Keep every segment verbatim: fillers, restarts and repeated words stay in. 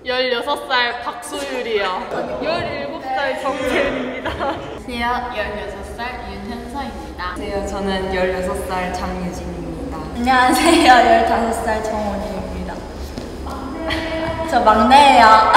열여섯 살 박소율이요. 열일곱 살 정재은입니다. 안녕하세요. 열여섯 살 윤현서입니다. 안녕하세요. 저는 열여섯 살 장유진입니다. 안녕하세요. 열다섯 살 정원희입니다. 저 막내예요.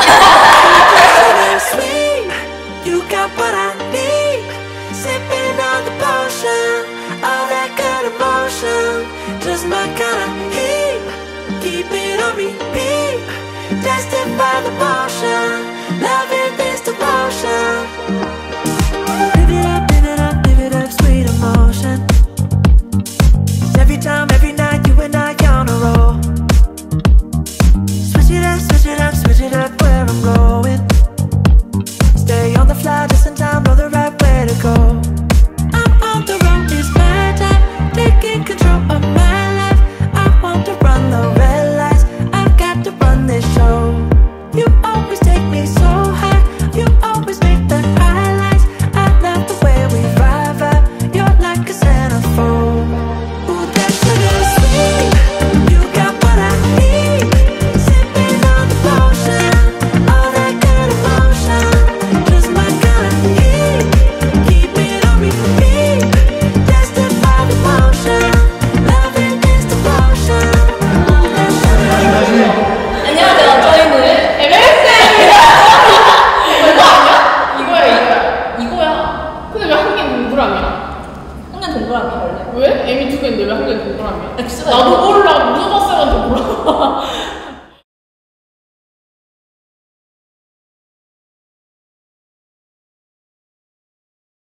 You got what I need. Sipping on the potion, all that good emotion, just my kind of heat. Keep it on repeat, tested by the motion, loving this devotion. Live it up, live it up, live it up, sweet emotion. Every time, every night, you and I on a roll. Switch it up, switch it up, switch it up, where I'm going. Stay on the fly, just in time, know the right way to go. I'm on the road, it's my time, taking control of my life. I want to run the red lights, I've got to run this show. You always take me so high, you always make the highlights. I love the way we vibe out, you're like a centerfold. Ooh, that sugar sweet, you got what I need. Sipping on the potion, all that good emotion, just my kind of heat. Keep it on repeat, tested by the motion, loving this devotion. Ooh, that sugar sweet. 안녕하세요. 저희는 엠엠에스입니다. 이거 아니야? 이거야 이거야. 이거야. 근데 왜 한 개는 동그라미야? 한 개는 동그라미 원래. 왜? M이 두 개인데 왜 한 개는 동그라미야? X가 나도 몰라. 물어봤어야지 몰라.